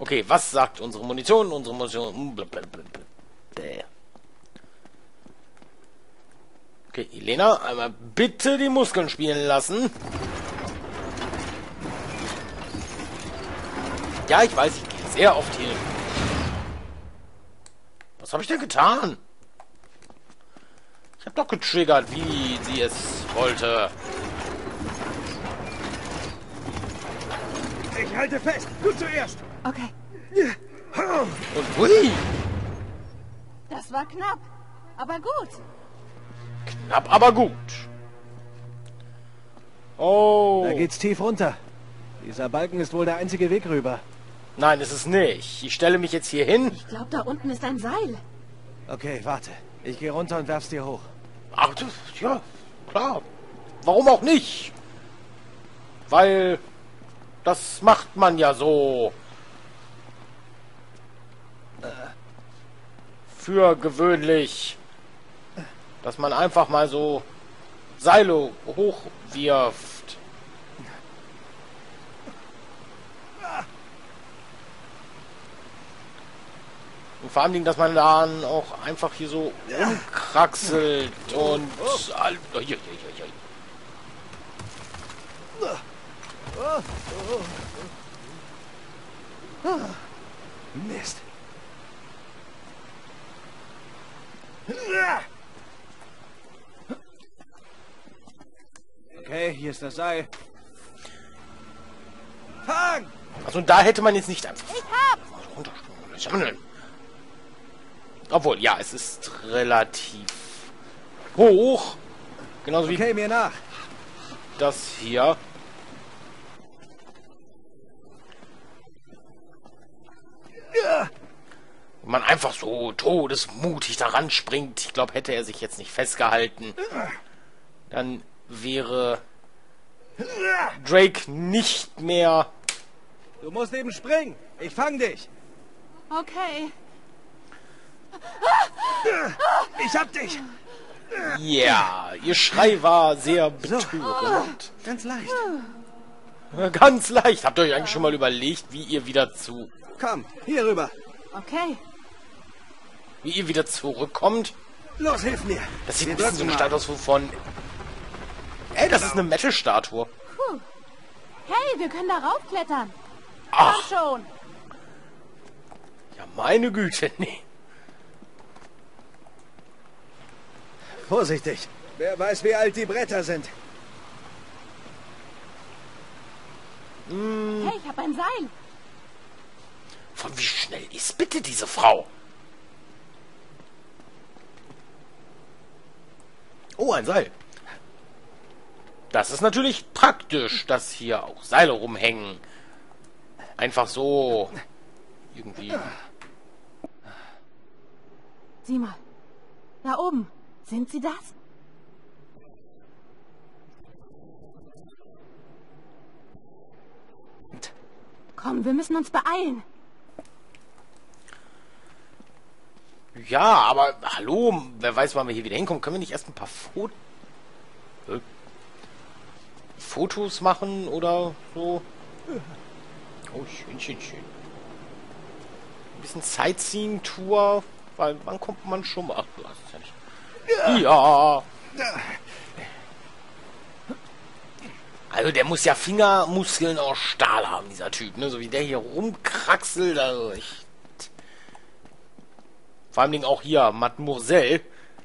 Okay, was sagt unsere Munition? Unsere Munition... Okay, Elena, einmal bitte die Muskeln spielen lassen. Ja, ich weiß, ich gehe sehr oft hier. Was habe ich denn getan? Ich habe doch getriggert, wie sie es wollte. Ich halte fest. Du zuerst. Okay. Und hui! Das war knapp. Aber gut. Knapp, aber gut. Oh. Da geht's tief runter. Dieser Balken ist wohl der einzige Weg rüber. Nein, ist es nicht. Ich stelle mich jetzt hier hin. Ich glaube, da unten ist ein Seil. Okay, warte. Ich gehe runter und werf's dir hoch. Ach, ja, klar. Warum auch nicht? Weil das macht man ja so. Für gewöhnlich. Dass man einfach mal so Seile hochwirft. Und vor allem, dass man dann auch einfach hier so rumkraxelt und... Mist. Okay, hier ist das Seil. Fang! Also da hätte man jetzt nicht einfach... Ich hab's! Obwohl, ja, es ist relativ hoch. Genauso wie Okay, mir nach. das hier. Wenn man einfach so todesmutig daran springt. Ich glaube, hätte er sich jetzt nicht festgehalten, dann wäre Drake nicht mehr... Du musst eben springen. Ich fang dich. Okay. Ich hab dich. Ja, ihr Schrei war sehr betörend. Ganz leicht. Ganz leicht. Habt ihr euch eigentlich schon mal überlegt, wie ihr wieder Komm, hier rüber. Okay. zurückkommt? Los, hilf mir. Das sieht Wir ein bisschen so eine drücken Statue von... Ey, das ist eine Metal-Statue. Puh. Hey, wir können da raufklettern. Ach, Komm schon. ja, meine Güte, nee. Vorsichtig. Wer weiß, wie alt die Bretter sind. Hey, ich hab ein Seil. Von wie schnell ist bitte diese Frau? Oh, ein Seil. Das ist natürlich praktisch, dass hier auch Seile rumhängen. Einfach so. Irgendwie. Sieh mal. Da oben. Sind sie das? Komm, wir müssen uns beeilen. Ja, aber hallo, wer weiß, wann wir hier wieder hinkommen. Können wir nicht erst ein paar Fotos machen oder so? Oh, schön, schön, schön. Ein bisschen Sightseeing-Tour, weil wann kommt man schon mal? Ach, du hast es ja nicht. Ja. Also der muss ja Fingermuskeln aus Stahl haben, dieser Typ, ne? So wie der hier rumkraxelt, also echt. Vor allem auch hier Mademoiselle,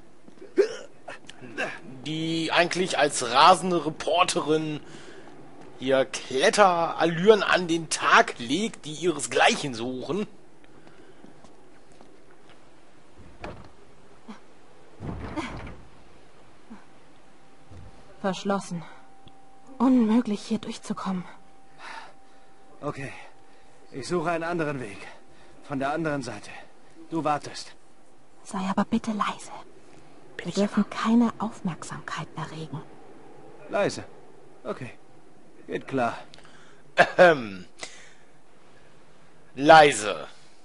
die eigentlich als rasende Reporterin hier Kletterallüren an den Tag legt, die ihresgleichen suchen. Verschlossen. Unmöglich, hier durchzukommen. Okay. Ich suche einen anderen Weg. Von der anderen Seite. Du wartest. Sei aber bitte leise. Bin Wir ich dürfen keine Aufmerksamkeit erregen. Leise. Okay. Geht klar. Leise.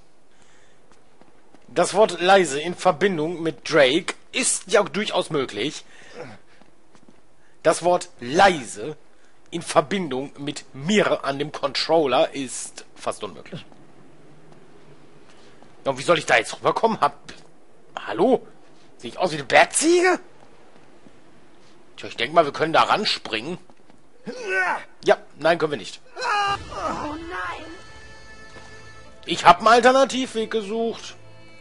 Das Wort leise in Verbindung mit Drake ist ja durchaus möglich. Das Wort leise in Verbindung mit mir an dem Controller ist fast unmöglich. Ja, und wie soll ich da jetzt rüberkommen? Hallo? Sehe ich aus wie eine Bergziege? Tja, ich denke mal, wir können da ranspringen. Ja, nein, können wir nicht. Oh nein! Ich habe einen Alternativweg gesucht.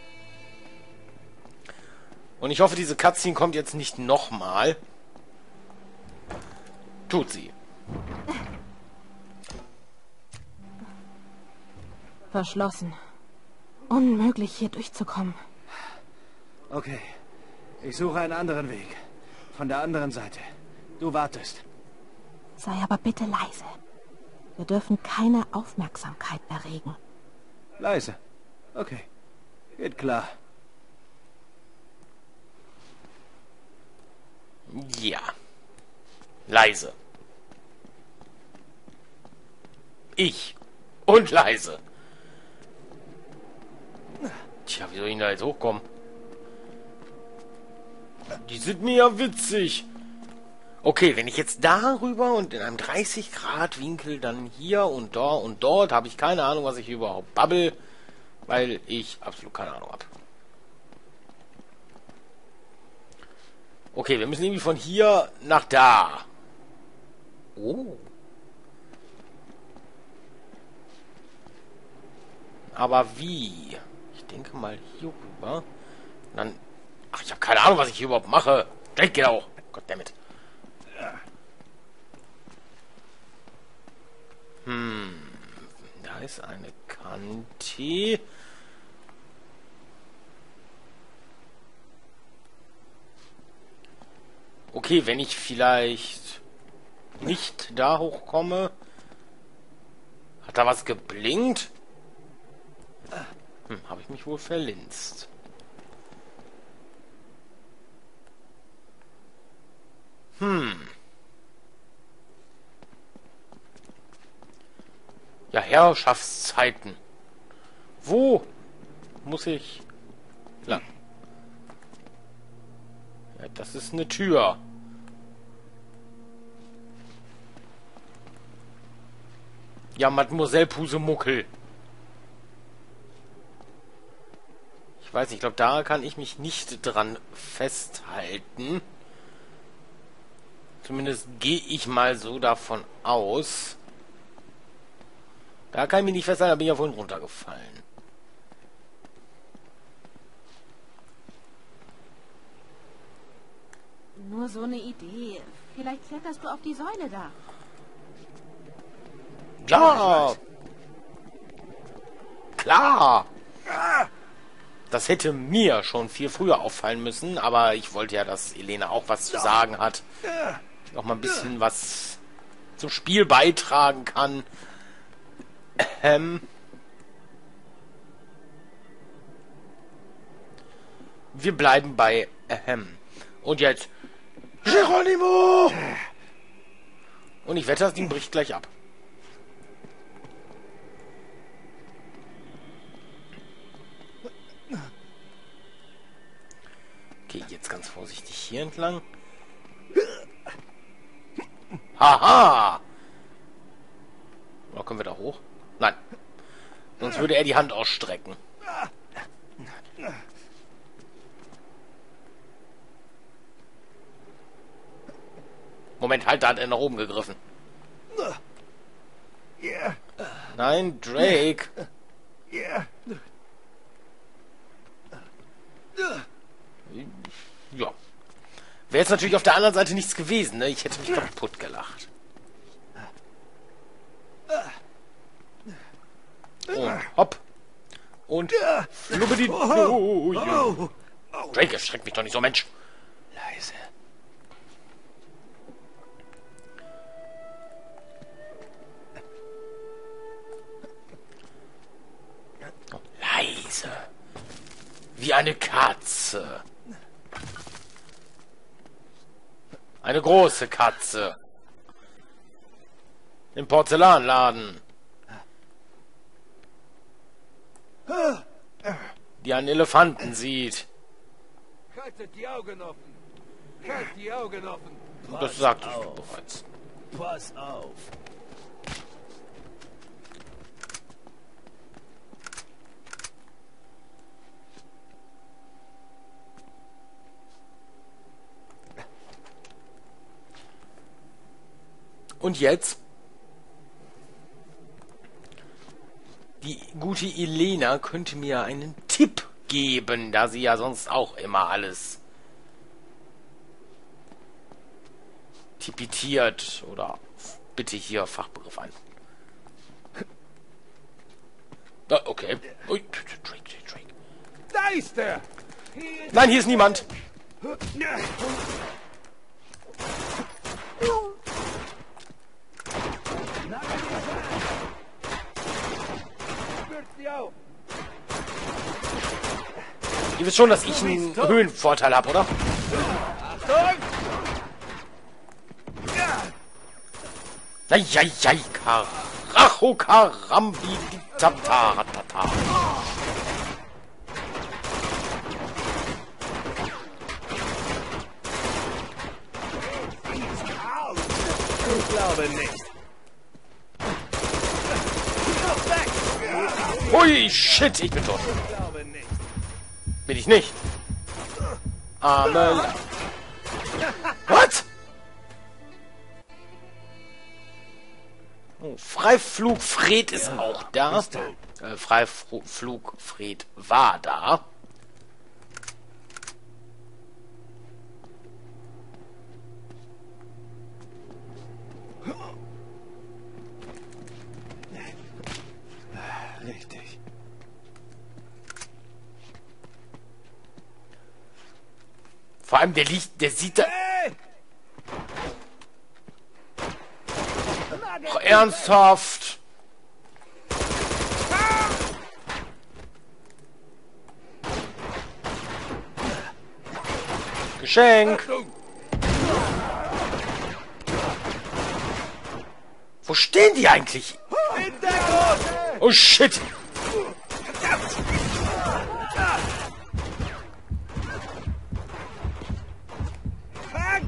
Und ich hoffe, diese Cutscene kommt jetzt nicht nochmal. Tut sie. Verschlossen. Unmöglich, hier durchzukommen. Okay. Ich suche einen anderen Weg. Von der anderen Seite. Du wartest. Sei aber bitte leise. Wir dürfen keine Aufmerksamkeit erregen. Leise. Okay. Geht klar. Ja. Leise. Ich. Und leise. Tja, wie soll ich denn da jetzt hochkommen? Die sind mir ja witzig. Okay, wenn ich jetzt darüber und in einem 30-Grad-Winkel dann hier und da und dort, habe ich keine Ahnung, was ich überhaupt babbel, weil ich absolut keine Ahnung habe. Okay, wir müssen irgendwie von hier nach da. Oh. Aber wie? Ich denke mal hier rüber. Und dann... Ach, ich habe keine Ahnung, was ich hier überhaupt mache. Jake geht auch. Goddammit. Da ist eine Kante. Okay, wenn ich vielleicht nicht da hochkomme. Hat da was geblinkt? Habe ich mich wohl verlinst. Ja, Herrschaftszeiten. Wo muss ich lang? Ja, das ist eine Tür. Ja, Mademoiselle Pusemuckel. Ich weiß nicht, ich glaube, da kann ich mich nicht dran festhalten. Zumindest gehe ich mal so davon aus. Da kann ich mich nicht festhalten, da bin ich ja vorhin runtergefallen. Nur so eine Idee. Vielleicht kletterst du auf die Säule da. Ja! Klar! Das hätte mir schon viel früher auffallen müssen, aber ich wollte ja, dass Elena auch was zu sagen hat. Noch mal ein bisschen was zum Spiel beitragen kann. Wir bleiben bei Und jetzt Geronimo! Und ich wette, das Ding bricht gleich ab. Okay, jetzt ganz vorsichtig hier entlang. Haha! Oder können wir da hoch? Nein. Sonst würde er die Hand ausstrecken. Moment, halt, da hat er nach oben gegriffen. Nein, Drake. Ja. Wäre jetzt natürlich auf der anderen Seite nichts gewesen, ne? Ich hätte mich kaputt gelacht. Und hopp. Und flubbedi. Drake, erschreckt mich doch nicht so, Mensch. Leise. Leise. Wie eine Katze. Eine große Katze. Im Porzellanladen. Die einen Elefanten sieht. Haltet die Augen offen. Halt die Augen offen. Das sagtest du bereits. Pass auf. Und jetzt? Die gute Elena könnte mir einen Tipp geben, da sie ja sonst auch immer alles tipitiert. Oder bitte hier Fachbegriff an. Ah, okay. Ui, Drake. Da ist er! Nein, hier ist niemand. Spürt sie auf! Ihr wisst schon, dass ich einen Höhenvorteil habe, oder? Achtung! Eieiei, Karacho, Karambi, Tataratata. Ich glaube nicht. Ui, shit, ich bin tot. Ich glaube nicht. Bin ich nicht. Arme... What? Oh, Freiflugfred ist auch da. Freiflugfred war da. Richtig. Vor allem der sieht da... Hey! Ach, ernsthaft? Geschenk. Achtung! Wo stehen die eigentlich? In Deckung! Oh shit. Fang!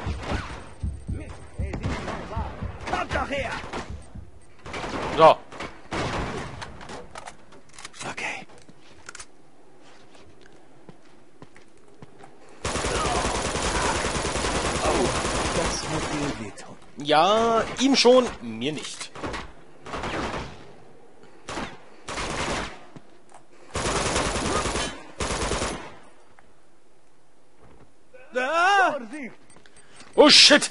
Kommt doch her! So. Okay. Oh, das wird mir wehtun. Ja, ihm schon, mir nicht. Da! Oh shit.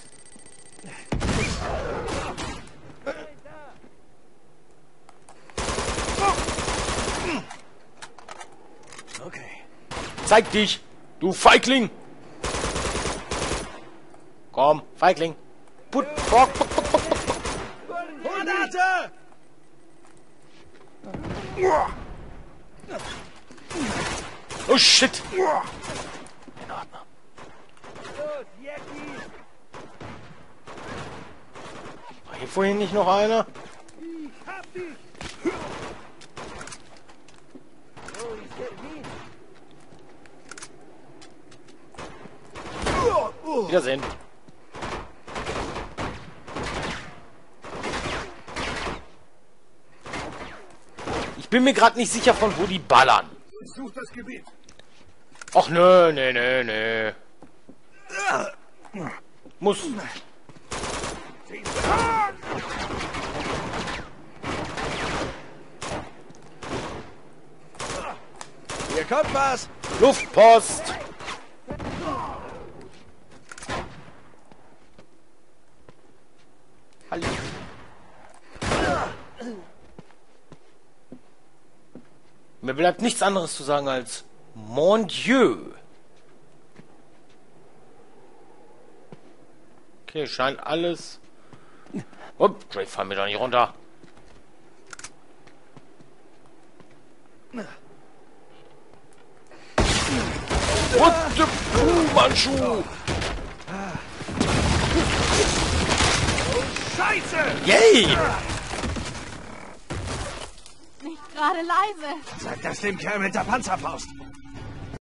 Okay. Zeig dich, du Feigling. Komm, Feigling. Put, bock, bock, bock, bock, bock. Granate! Oh shit. In Ordnung. Los, Jackie! War hier vorhin nicht noch einer? Ich hab dich! Wo ist der Wind? Wiedersehen. Ich bin mir gerade nicht sicher, von wo die ballern. Such das Gebiet! Och nö. Muss. Hier kommt was! Luftpost. Hallo. Mir bleibt nichts anderes zu sagen als Mon Dieu. Okay, scheint alles... Upp, Drake, fall mir doch nicht runter. What the Fu Manchu? Scheiße! Yay! Nicht gerade leise. Sag das dem Kerl mit der Panzerfaust.